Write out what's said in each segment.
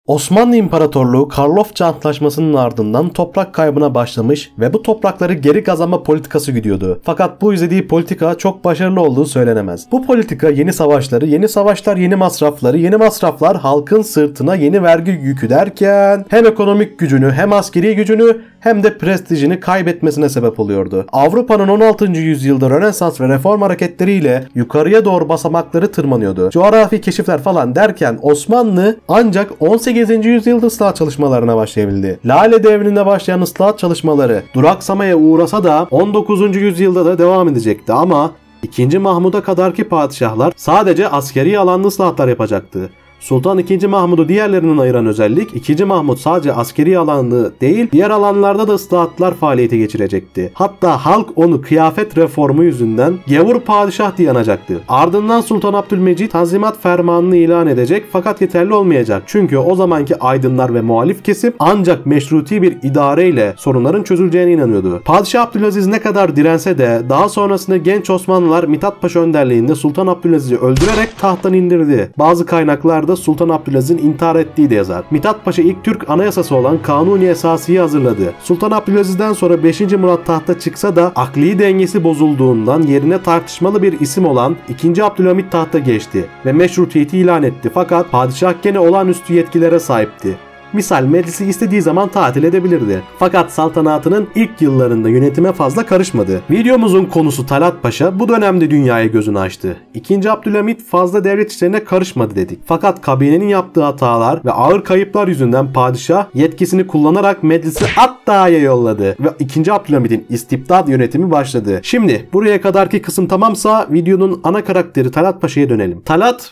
Osmanlı İmparatorluğu Karlofça Antlaşması'nın ardından toprak kaybına başlamış ve bu toprakları geri kazanma politikası gidiyordu. Fakat bu izlediği politika çok başarılı olduğu söylenemez. Bu politika yeni savaşları, yeni savaşlar yeni masrafları, yeni masraflar halkın sırtına yeni vergi yükü derken hem ekonomik gücünü hem askeri gücünü hem de prestijini kaybetmesine sebep oluyordu. Avrupa'nın 16. yüzyılda Rönesans ve reform hareketleriyle yukarıya doğru basamakları tırmanıyordu. Coğrafi keşifler falan derken Osmanlı ancak 18. yüzyılda ıslahat çalışmalarına başlayabildi. Lale Devri'nde başlayan ıslahat çalışmaları duraksamaya uğrasa da 19. yüzyılda da devam edecekti ama 2. Mahmud'a kadarki padişahlar sadece askeri alanda ıslahatlar yapacaktı. Sultan II. Mahmud'u diğerlerinden ayıran özellik, II. Mahmud sadece askeri alanı değil, diğer alanlarda da ıslahatlar faaliyete geçirecekti. Hatta halk onu kıyafet reformu yüzünden gavur padişah diye anacaktı. Ardından Sultan Abdülmecid Tanzimat Fermanı'nı ilan edecek fakat yeterli olmayacak. Çünkü o zamanki aydınlar ve muhalif kesim ancak meşruti bir idareyle sorunların çözüleceğine inanıyordu. Padişah Abdülaziz ne kadar dirense de daha sonrasında genç Osmanlılar Mithat Paşa önderliğinde Sultan Abdülaziz'i öldürerek tahttan indirdi. Bazı kaynaklar Sultan Abdülaziz'in intihar ettiği de yazar. Mithat Paşa ilk Türk anayasası olan Kanuni Esasi'yi hazırladı. Sultan Abdülaziz'den sonra 5. Murat tahta çıksa da akli dengesi bozulduğundan yerine tartışmalı bir isim olan 2. Abdülhamit tahta geçti ve meşrutiyeti ilan etti. Fakat padişah gene olağanüstü yetkilere sahipti. Misal meclisi istediği zaman tatil edebilirdi. Fakat saltanatının ilk yıllarında yönetime fazla karışmadı. Videomuzun konusu Talat Paşa bu dönemde dünyaya gözünü açtı. 2. Abdülhamit fazla devlet işlerine karışmadı dedik. Fakat kabinenin yaptığı hatalar ve ağır kayıplar yüzünden padişah yetkisini kullanarak meclisi Atta'ya yolladı ve 2. Abdülhamit'in istibdat yönetimi başladı. Şimdi buraya kadarki kısım tamamsa videonun ana karakteri Talat Paşa'ya dönelim. Talat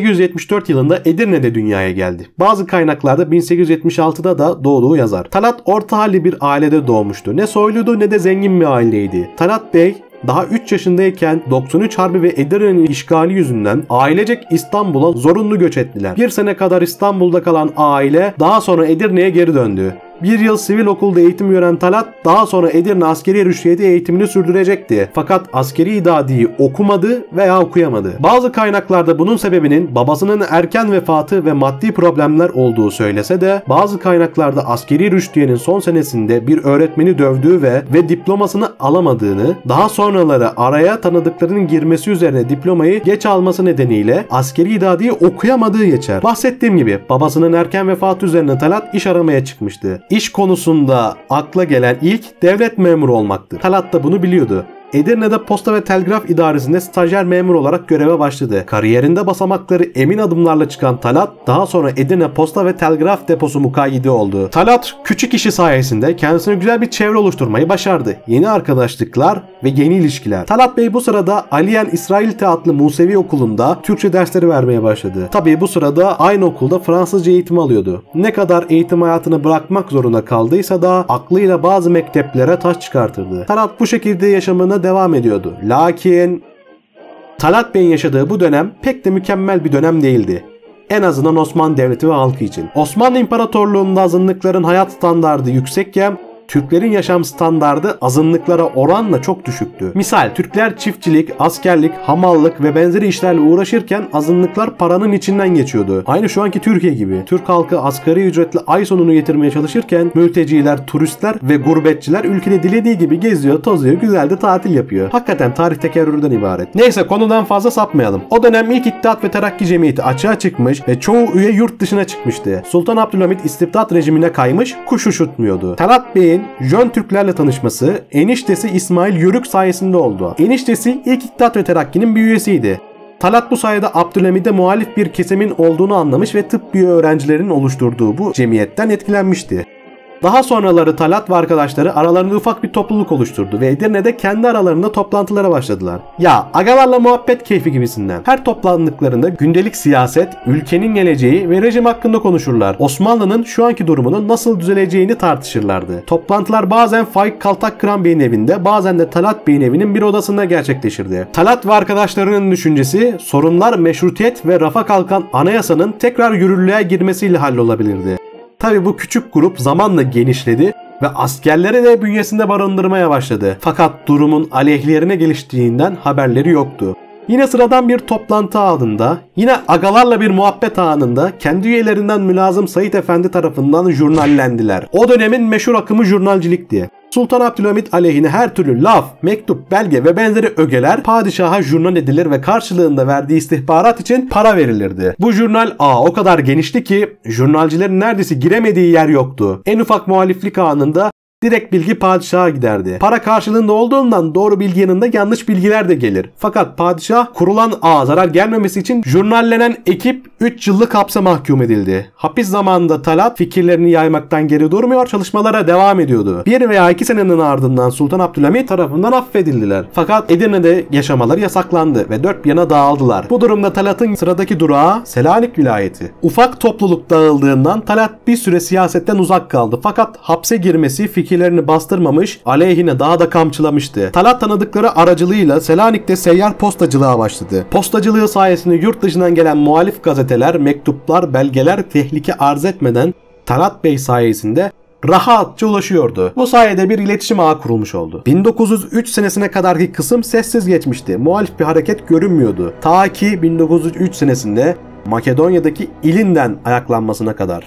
1874 yılında Edirne'de dünyaya geldi. Bazı kaynaklarda 1876'da da doğduğu yazar. Talat orta halli bir ailede doğmuştu. Ne soyluydu ne de zengin bir aileydi. Talat Bey daha 3 yaşındayken 93 Harbi ve Edirne'nin işgali yüzünden ailecek İstanbul'a zorunlu göç ettiler. Bir sene kadar İstanbul'da kalan aile daha sonra Edirne'ye geri döndü. Bir yıl sivil okulda eğitim gören Talat daha sonra Edirne Askeri Rüştiyeti eğitimini sürdürecekti. Fakat askeri idadiyi okumadı veya okuyamadı. Bazı kaynaklarda bunun sebebinin babasının erken vefatı ve maddi problemler olduğu söylese de bazı kaynaklarda Askeri Rüştiye'nin son senesinde bir öğretmeni dövdüğü ve diplomasını alamadığını, daha sonraları araya tanıdıklarının girmesi üzerine diplomayı geç alması nedeniyle askeri idadiyi okuyamadığı geçer. Bahsettiğim gibi babasının erken vefatı üzerine Talat iş aramaya çıkmıştı. İş konusunda akla gelen ilk devlet memuru olmaktı. Talat da bunu biliyordu. Edirne'de Posta ve Telgraf İdaresi'nde stajyer memur olarak göreve başladı. Kariyerinde basamakları emin adımlarla çıkan Talat daha sonra Edirne Posta ve Telgraf Deposu mukayyidi oldu. Talat küçük işi sayesinde kendisine güzel bir çevre oluşturmayı başardı. Yeni arkadaşlıklar ve yeni ilişkiler. Talat Bey bu sırada Aliyen İsrailite adlı Musevi okulunda Türkçe dersleri vermeye başladı. Tabii bu sırada aynı okulda Fransızca eğitim alıyordu. Ne kadar eğitim hayatını bırakmak zorunda kaldıysa da aklıyla bazı mekteplere taş çıkartırdı. Talat bu şekilde yaşamına devam ediyordu. Lakin Talat Bey'in yaşadığı bu dönem pek de mükemmel bir dönem değildi. En azından Osmanlı Devleti ve halkı için. Osmanlı İmparatorluğu'nda azınlıkların hayat standardı yüksekken Türklerin yaşam standardı azınlıklara oranla çok düşüktü. Misal Türkler çiftçilik, askerlik, hamallık ve benzeri işlerle uğraşırken azınlıklar paranın içinden geçiyordu. Aynı şu anki Türkiye gibi. Türk halkı asgari ücretle ay sonunu getirmeye çalışırken mülteciler, turistler ve gurbetçiler ülkede dilediği gibi geziyor, tozuyor, güzel de tatil yapıyor. Hakikaten tarih tekerrürden ibaret. Neyse konudan fazla sapmayalım. O dönem ilk İttihat ve Terakki Cemiyeti açığa çıkmış ve çoğu üye yurt dışına çıkmıştı. Sultan Abdülhamit istibdat rejimine kaymış, kuş uçurtmuyordu. Talat Bey'in Jön Türklerle tanışması eniştesi İsmail Yörük sayesinde oldu. Eniştesi ilk İttihat ve Terakki'nin bir üyesiydi. Talat bu sayede Abdülhamid'e muhalif bir kesimin olduğunu anlamış ve tıbbi öğrencilerin oluşturduğu bu cemiyetten etkilenmişti. Daha sonraları Talat ve arkadaşları aralarında ufak bir topluluk oluşturdu ve Edirne'de kendi aralarında toplantılara başladılar. Ya agalarla muhabbet keyfi gibisinden. Her toplandıklarında gündelik siyaset, ülkenin geleceği ve rejim hakkında konuşurlar. Osmanlı'nın şu anki durumunun nasıl düzeleceğini tartışırlardı. Toplantılar bazen Faik Kaltak Bey'in evinde, bazen de Talat Bey'in evinin bir odasında gerçekleşirdi. Talat ve arkadaşlarının düşüncesi sorunlar meşrutiyet ve rafa kalkan anayasanın tekrar yürürlüğe girmesiyle hallolabilirdi. Tabi bu küçük grup zamanla genişledi ve askerleri de bünyesinde barındırmaya başladı. Fakat durumun aleyhlerine geliştiğinden haberleri yoktu. Yine sıradan bir toplantı anında, yine agalarla bir muhabbet anında kendi üyelerinden Mülazım Said Efendi tarafından jurnallendiler. O dönemin meşhur akımı jurnalcilik diye. Sultan Abdülhamit aleyhine her türlü laf, mektup, belge ve benzeri ögeler padişaha jurnal edilir ve karşılığında verdiği istihbarat için para verilirdi. Bu jurnal o kadar genişti ki jurnalcilerin neredeyse giremediği yer yoktu. En ufak muhaliflik anında direkt bilgi padişaha giderdi. Para karşılığında olduğundan doğru bilgi yanında yanlış bilgiler de gelir. Fakat padişah kurulan zarar gelmemesi için jurnallenen ekip 3 yıllık hapse mahkum edildi. Hapis zamanında Talat fikirlerini yaymaktan geri durmuyor, çalışmalara devam ediyordu. 1 veya 2 senenin ardından Sultan Abdülhamit tarafından affedildiler. Fakat Edirne'de yaşamaları yasaklandı ve dört bir yana dağıldılar. Bu durumda Talat'ın sıradaki durağı Selanik vilayeti. Ufak topluluk dağıldığından Talat bir süre siyasetten uzak kaldı. Fakat hapse girmesi fikirlerini bastırmamış, aleyhine daha da kamçılamıştı. Talat tanıdıkları aracılığıyla Selanik'te seyyar postacılığa başladı. Postacılığı sayesinde yurt dışından gelen muhalif gazeteler, mektuplar, belgeler tehlike arz etmeden Talat Bey sayesinde rahatça ulaşıyordu. Bu sayede bir iletişim ağı kurulmuş oldu. 1903 senesine kadarki kısım sessiz geçmişti. Muhalif bir hareket görünmüyordu. Ta ki 1903 senesinde Makedonya'daki İlinden ayaklanmasına kadar.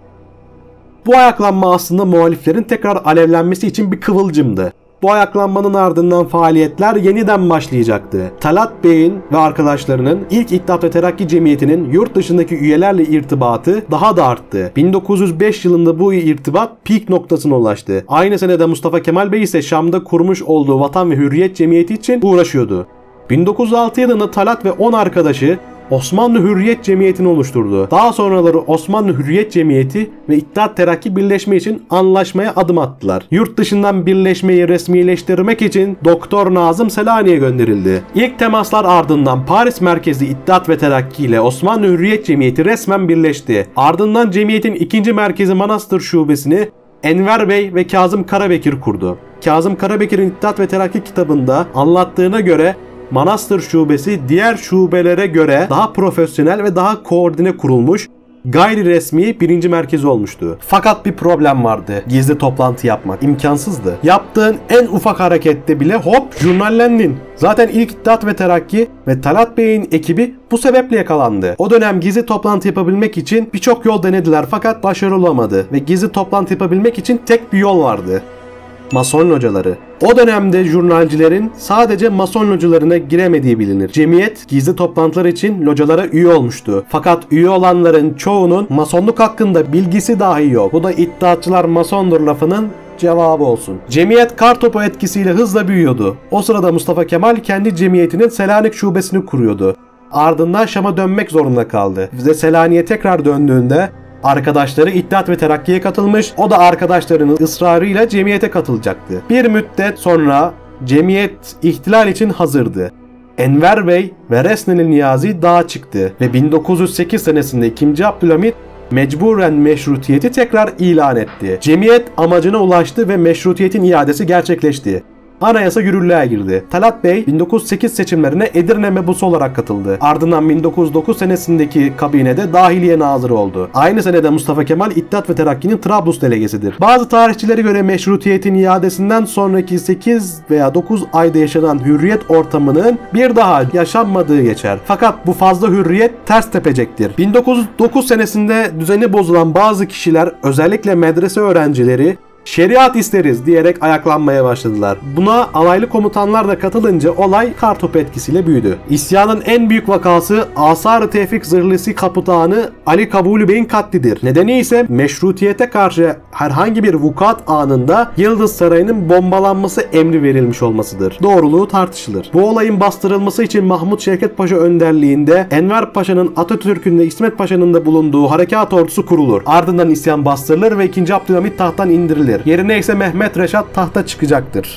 Bu ayaklanma aslında muhaliflerin tekrar alevlenmesi için bir kıvılcımdı. Bu ayaklanmanın ardından faaliyetler yeniden başlayacaktı. Talat Bey'in ve arkadaşlarının ilk İttihat ve Terakki Cemiyeti'nin yurt dışındaki üyelerle irtibatı daha da arttı. 1905 yılında bu irtibat peak noktasına ulaştı. Aynı senede Mustafa Kemal Bey ise Şam'da kurmuş olduğu Vatan ve Hürriyet Cemiyeti için uğraşıyordu. 1906 yılında Talat ve 10 arkadaşı Osmanlı Hürriyet Cemiyeti'ni oluşturdu. Daha sonraları Osmanlı Hürriyet Cemiyeti ve İttihat Terakki birleşme için anlaşmaya adım attılar. Yurt dışından birleşmeyi resmileştirmek için Doktor Nazım Selanik'e gönderildi. İlk temaslar ardından Paris merkezli İttihat ve Terakki ile Osmanlı Hürriyet Cemiyeti resmen birleşti. Ardından cemiyetin ikinci merkezi Manastır Şubesini Enver Bey ve Kazım Karabekir kurdu. Kazım Karabekir'in İttihat ve Terakki kitabında anlattığına göre Manastır Şubesi diğer şubelere göre daha profesyonel ve daha koordine kurulmuş, gayri resmi birinci merkezi olmuştu. Fakat bir problem vardı. Gizli toplantı yapmak imkansızdı. Yaptığın en ufak harekette bile hop jurnallendin. Zaten ilk İttihat ve Terakki ve Talat Bey'in ekibi bu sebeple yakalandı. O dönem gizli toplantı yapabilmek için birçok yol denediler fakat başarılı olamadı ve gizli toplantı yapabilmek için tek bir yol vardı. Mason locaları. O dönemde jurnalcilerin sadece Mason localarına giremediği bilinir. Cemiyet gizli toplantılar için localara üye olmuştu. Fakat üye olanların çoğunun Masonluk hakkında bilgisi dahi yok. Bu da iddiatçılar Masondur lafının cevabı olsun. Cemiyet kartopu etkisiyle hızla büyüyordu. O sırada Mustafa Kemal kendi cemiyetinin Selanik şubesini kuruyordu. Ardından Şam'a dönmek zorunda kaldı. Ve Selanik'e tekrar döndüğünde arkadaşları İttihat ve Terakki'ye katılmış, o da arkadaşlarının ısrarıyla cemiyete katılacaktı. Bir müddet sonra cemiyet ihtilal için hazırdı. Enver Bey ve Resneli Niyazi dağa çıktı ve 1908 senesinde 2. Abdülhamit mecburen meşrutiyeti tekrar ilan etti. Cemiyet amacına ulaştı ve meşrutiyetin iadesi gerçekleşti. Anayasa yürürlüğe girdi. Talat Bey 1908 seçimlerine Edirne mebusu olarak katıldı. Ardından 1909 senesindeki kabinede dahiliye nazırı oldu. Aynı senede Mustafa Kemal İttihat ve Terakki'nin Trablus delegesidir. Bazı tarihçilere göre meşrutiyetin iadesinden sonraki 8 veya 9 ayda yaşanan hürriyet ortamının bir daha yaşanmadığı geçer. Fakat bu fazla hürriyet ters tepecektir. 1909 senesinde düzeni bozulan bazı kişiler, özellikle medrese öğrencileri, şeriat isteriz diyerek ayaklanmaya başladılar. Buna alaylı komutanlar da katılınca olay kartopu etkisiyle büyüdü. İsyanın en büyük vakası Asar-ı Tevfik Zırhlısı Kaputanı Ali Kabuli Bey'in katlidir. Nedeni ise meşrutiyete karşı herhangi bir vukuat anında Yıldız Sarayı'nın bombalanması emri verilmiş olmasıdır. Doğruluğu tartışılır. Bu olayın bastırılması için Mahmut Şevket Paşa önderliğinde Enver Paşa'nın, Atatürk'ün ve İsmet Paşa'nın da bulunduğu harekat ordusu kurulur. Ardından isyan bastırılır ve 2. Abdülhamit tahttan indirilir. Yerine ise Mehmet Reşat tahta çıkacaktır.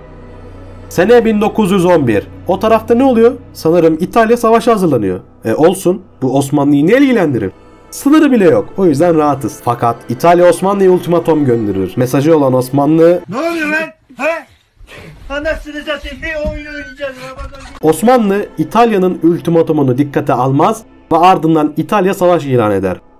Sene 1911. O tarafta ne oluyor? Sanırım İtalya savaşa hazırlanıyor. Olsun. Bu Osmanlı'yı ne ilgilendirir? Sınırı bile yok. O yüzden rahatız. Fakat İtalya Osmanlı'ya ultimatom gönderir. Mesajı olan Osmanlı... Ne oluyor lan? He? Anasını satayım, bir oyun oynayacağız. Osmanlı İtalya'nın ultimatomunu dikkate almaz ve ardından İtalya savaş ilan eder.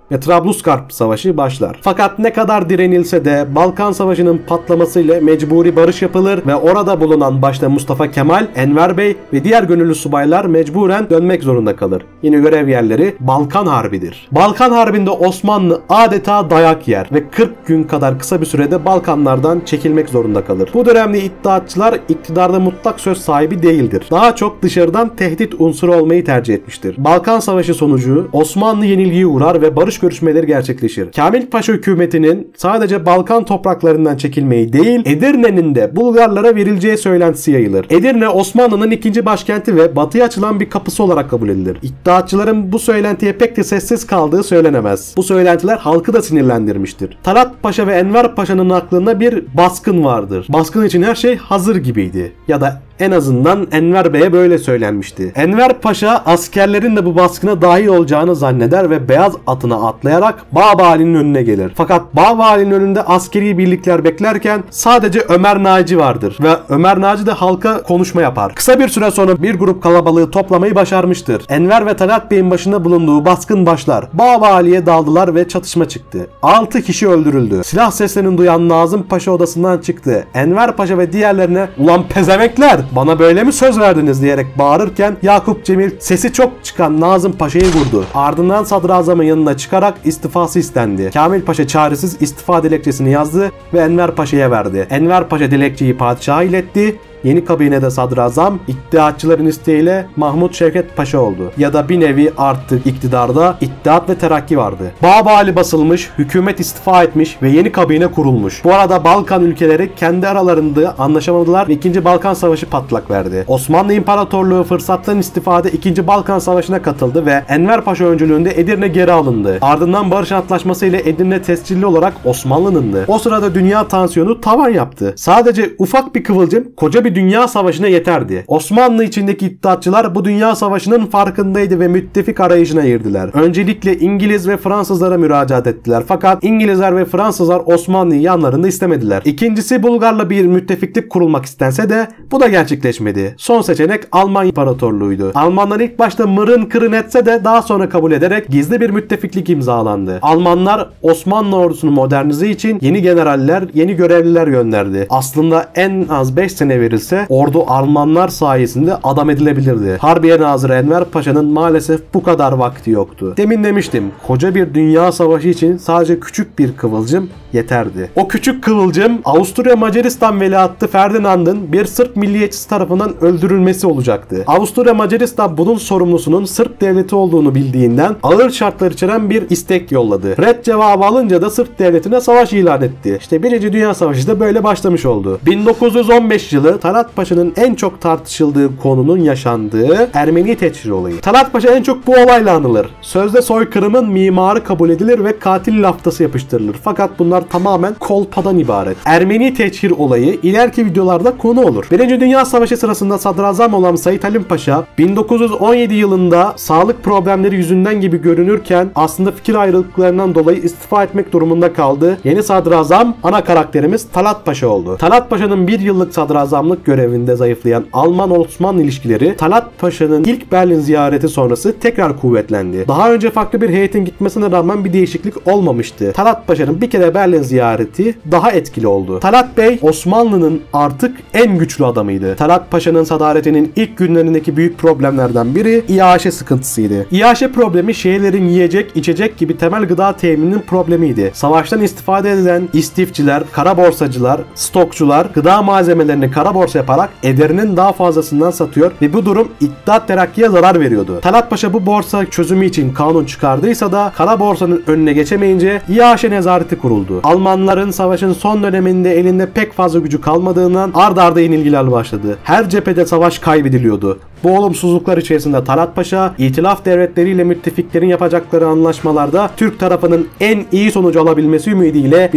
ve Trablusgarp Savaşı başlar. Fakat ne kadar direnilse de Balkan Savaşı'nın patlamasıyla mecburi barış yapılır ve orada bulunan başta Mustafa Kemal, Enver Bey ve diğer gönüllü subaylar mecburen dönmek zorunda kalır. Yeni görev yerleri Balkan Harbi'dir. Balkan Harbi'nde Osmanlı adeta dayak yer ve 40 gün kadar kısa bir sürede Balkanlardan çekilmek zorunda kalır. Bu dönemde iddiatçılar iktidarda mutlak söz sahibi değildir. Daha çok dışarıdan tehdit unsuru olmayı tercih etmiştir. Balkan Savaşı sonucu Osmanlı yenilgiye uğrar ve barış görüşmeleri gerçekleşir. Kamil Paşa hükümetinin sadece Balkan topraklarından çekilmeyi değil, Edirne'nin de Bulgarlara verileceği söylentisi yayılır. Edirne Osmanlı'nın ikinci başkenti ve batıya açılan bir kapısı olarak kabul edilir. İddiatçıların bu söylentiye pek de sessiz kaldığı söylenemez. Bu söylentiler halkı da sinirlendirmiştir. Talat Paşa ve Enver Paşa'nın aklında bir baskın vardır. Baskın için her şey hazır gibiydi. Ya da en azından Enver Bey'e böyle söylenmişti. Enver Paşa askerlerin de bu baskına dahil olacağını zanneder ve beyaz atına atlayarak Bağvali'nin önüne gelir. Fakat Bağvali'nin önünde askeri birlikler beklerken sadece Ömer Naci vardır ve Ömer Naci de halka konuşma yapar. Kısa bir süre sonra bir grup kalabalığı toplamayı başarmıştır. Enver ve Talat Bey'in başında bulunduğu baskın başlar. Bağvali'ye daldılar ve çatışma çıktı. 6 kişi öldürüldü. Silah seslerini duyan Nazım Paşa odasından çıktı. Enver Paşa ve diğerlerine "Ulan pezemekler! Bana böyle mi söz verdiniz?" diyerek bağırırken Yakup Cemil sesi çok çıkan Nazım Paşa'yı vurdu. Ardından sadrazamın yanına çıkarak istifası istendi. Kamil Paşa çaresiz istifa dilekçesini yazdı ve Enver Paşa'ya verdi. Enver Paşa dilekçeyi padişaha iletti. Yeni kabinede sadrazam iddiatçıların isteğiyle Mahmut Şevket Paşa oldu. Ya da bir nevi artık iktidarda İttihat ve Terakki vardı. Bağvali basılmış, hükümet istifa etmiş ve yeni kabine kurulmuş. Bu arada Balkan ülkeleri kendi aralarında anlaşamadılar ve 2. Balkan Savaşı patlak verdi. Osmanlı İmparatorluğu fırsattan istifade 2. Balkan Savaşı'na katıldı ve Enver Paşa öncülüğünde Edirne geri alındı. Ardından barış antlaşması ile Edirne tescilli olarak Osmanlı'nındı. O sırada dünya tansiyonu tavan yaptı. Sadece ufak bir kıvılcım koca bir dünya savaşına yeterdi. Osmanlı içindeki iddiatçılar bu dünya savaşının farkındaydı ve müttefik arayışına girdiler. Öncelikle İngiliz ve Fransızlara müracaat ettiler. Fakat İngilizler ve Fransızlar Osmanlı'yı yanlarında istemediler. İkincisi Bulgar'la bir müttefiklik kurulmak istense de bu da gerçekleşmedi. Son seçenek Alman İmparatorluğu'ydu. Almanlar ilk başta mırın kırın etse de daha sonra kabul ederek gizli bir müttefiklik imzalandı. Almanlar Osmanlı ordusunu modernize için yeni generaller, yeni görevliler gönderdi. Aslında en az 5 sene verilse ordu Almanlar sayesinde adam edilebilirdi. Harbiye Nazırı Enver Paşa'nın maalesef bu kadar vakti yoktu. Demin demiştim, koca bir dünya savaşı için sadece küçük bir kıvılcım yeterdi. O küçük kıvılcım Avusturya Macaristan veliahtı Ferdinand'ın bir Sırp milliyetçisi tarafından öldürülmesi olacaktı. Avusturya Macaristan bunun sorumlusunun Sırp devleti olduğunu bildiğinden ağır şartlar içeren bir istek yolladı. Red cevabı alınca da Sırp devletine savaş ilan etti. İşte 1. Dünya Savaşı da böyle başlamış oldu. 1915 yılı Talat Paşa'nın en çok tartışıldığı konunun yaşandığı Ermeni teçhir olayı. Talat Paşa en çok bu olayla anılır. Sözde soykırımın mimarı kabul edilir ve katil laftası yapıştırılır. Fakat bunlar tamamen kolpadan ibaret. Ermeni teçhir olayı ileriki videolarda konu olur. 1. Dünya Savaşı sırasında sadrazam olan Said Halim Paşa 1917 yılında sağlık problemleri yüzünden gibi görünürken aslında fikir ayrılıklarından dolayı istifa etmek durumunda kaldı. Yeni sadrazam ana karakterimiz Talat Paşa oldu. Talat Paşa'nın bir yıllık sadrazamlık görevinde zayıflayan Alman-Osmanlı ilişkileri Talat Paşa'nın ilk Berlin ziyareti sonrası tekrar kuvvetlendi. Daha önce farklı bir heyetin gitmesine rağmen bir değişiklik olmamıştı. Talat Paşa'nın bir kere Berlin ziyareti daha etkili oldu. Talat Bey Osmanlı'nın artık en güçlü adamıydı. Talat Paşa'nın sadaretinin ilk günlerindeki büyük problemlerden biri İAŞ sıkıntısıydı. İAŞ problemi şehirlerin yiyecek, içecek gibi temel gıda temininin problemiydi. Savaştan istifade eden istifçiler, kara borsacılar, stokçular gıda malzemelerini kara borsa yaparak ederinin daha fazlasından satıyor ve bu durum İttihat Terakki'ye zarar veriyordu. Talat Paşa bu borsa çözümü için kanun çıkardıysa da kara borsanın önüne geçemeyince İAŞ nezareti kuruldu. Almanların savaşın son döneminde elinde pek fazla gücü kalmadığından ard arda yenilgiler başladı. Her cephede savaş kaybediliyordu. Bu olumsuzluklar içerisinde Talat Paşa, İtilaf devletleriyle müttefiklerin yapacakları anlaşmalarda Türk tarafının en iyi sonucu alabilmesi ümidiyle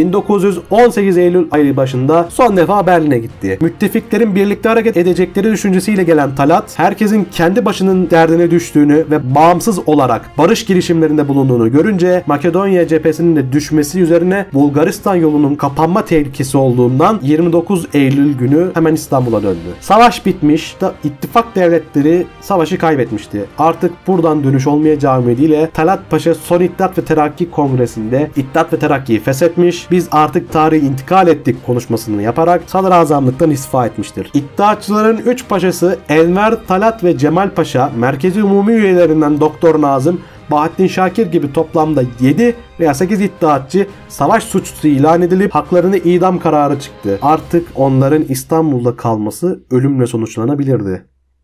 1918 Eylül ayı başında son defa Berlin'e gitti. Müttefiklerin birlikte hareket edecekleri düşüncesiyle gelen Talat, herkesin kendi başının derdine düştüğünü ve bağımsız olarak barış girişimlerinde bulunduğunu görünce Makedonya cephesinin de düşmesi üzerine Bulgaristan yolunun kapanma tehlikesi olduğundan 29 Eylül günü hemen İstanbul'a döndü. Savaş bitmiş, ittifak devletleri kuvvetleri savaşı kaybetmişti. Artık buradan dönüş olmayacağı ümidiyle Talat Paşa son İttihat ve Terakki Kongresi'nde İttihat ve Terakki'yi feshetmiş, biz artık tarihi intikal ettik konuşmasını yaparak sadrazamlıktan istifa etmiştir. İttihatçıların 3 paşası Enver, Talat ve Cemal Paşa, Merkezi Umumi üyelerinden Doktor Nazım, Bahattin Şakir gibi toplamda 7 veya 8 iddiatçı savaş suçlusu ilan edilip haklarına idam kararı çıktı. Artık onların İstanbul'da kalması ölümle sonuçlanabilirdi.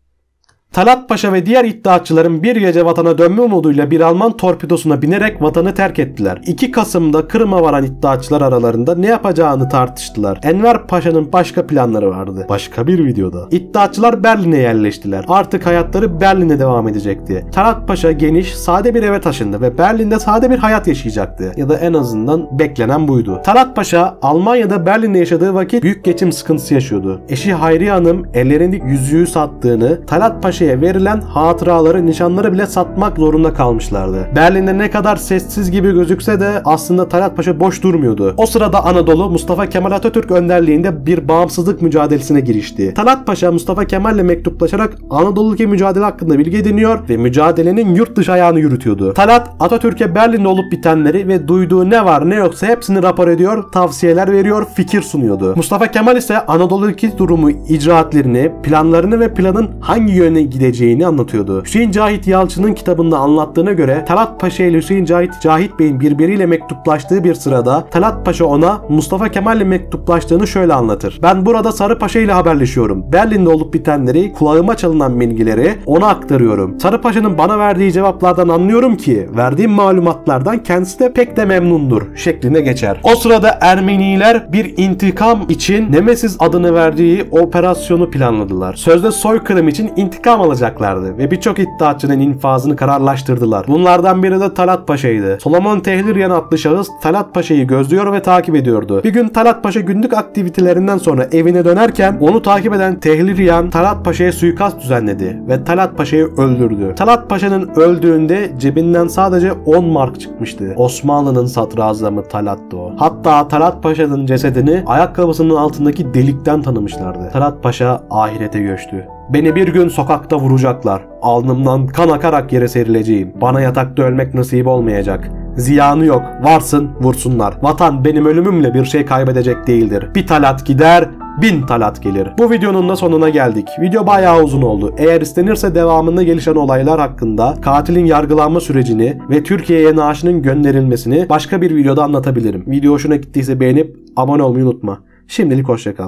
Talat Paşa ve diğer iddiatçıların bir gece vatana dönme umuduyla bir Alman torpidosuna binerek vatanı terk ettiler. 2 Kasım'da Kırım'a varan iddiatçılar aralarında ne yapacağını tartıştılar. Enver Paşa'nın başka planları vardı. Başka bir videoda. İddiatçılar Berlin'e yerleştiler. Artık hayatları Berlin'de devam edecekti. Talat Paşa geniş, sade bir eve taşındı ve Berlin'de sade bir hayat yaşayacaktı. Ya da en azından beklenen buydu. Talat Paşa Almanya'da Berlin'de yaşadığı vakit büyük geçim sıkıntısı yaşıyordu. Eşi Hayriye Hanım ellerinde yüzüğü sattığını, Talat Paşa'ya verilen hatıraları, nişanları bile satmak zorunda kalmışlardı. Berlin'de ne kadar sessiz gibi gözükse de aslında Talat Paşa boş durmuyordu. O sırada Anadolu Mustafa Kemal Atatürk önderliğinde bir bağımsızlık mücadelesine girişti. Talat Paşa Mustafa Kemal'le mektuplaşarak Anadolu'daki mücadele hakkında bilgi ediniyor ve mücadelenin yurt dışı ayağını yürütüyordu. Talat Atatürk'e Berlin'de olup bitenleri ve duyduğu ne var ne yoksa hepsini rapor ediyor, tavsiyeler veriyor, fikir sunuyordu. Mustafa Kemal ise Anadolu'daki durumu, icraatlerini, planlarını ve planın hangi yöne gideceğini anlatıyordu. Hüseyin Cahit Yalçın'ın kitabında anlattığına göre Talat Paşa ile Hüseyin Cahit Bey'in birbiriyle mektuplaştığı bir sırada Talat Paşa ona Mustafa Kemal ile mektuplaştığını şöyle anlatır. Ben burada Sarı Paşa ile haberleşiyorum. Berlin'de olup bitenleri, kulağıma çalınan bilgileri ona aktarıyorum. Sarı Paşa'nın bana verdiği cevaplardan anlıyorum ki verdiğim malumatlardan kendisi de pek de memnundur şeklinde geçer. O sırada Ermeniler bir intikam için Nemesis adını verdiği operasyonu planladılar. Sözde soykırım için intikam alacaklardı ve birçok iddiatçının infazını kararlaştırdılar. Bunlardan biri de Talat Paşa'ydı. Solomon Tehliryan adlı şahıs Talat Paşa'yı gözlüyor ve takip ediyordu. Bir gün Talat Paşa günlük aktivitelerinden sonra evine dönerken onu takip eden Tehliryan Talat Paşa'ya suikast düzenledi ve Talat Paşa'yı öldürdü. Talat Paşa'nın öldüğünde cebinden sadece 10 mark çıkmıştı. Osmanlı'nın sadrazamı Talat'tı o. Hatta Talat Paşa'nın cesedini ayakkabısının altındaki delikten tanımışlardı. Talat Paşa ahirete göçtü. Beni bir gün sokakta vuracaklar. Alnımdan kan akarak yere serileceğim. Bana yatakta ölmek nasip olmayacak. Ziyanı yok. Varsın vursunlar. Vatan benim ölümümle bir şey kaybedecek değildir. Bir Talat gider, 1000 Talat gelir. Bu videonun da sonuna geldik. Video bayağı uzun oldu. Eğer istenirse devamında gelişen olaylar hakkında, katilin yargılanma sürecini ve Türkiye'ye naaşının gönderilmesini başka bir videoda anlatabilirim. Video hoşuna gittiyse beğenip abone olmayı unutma. Şimdilik hoşça kal.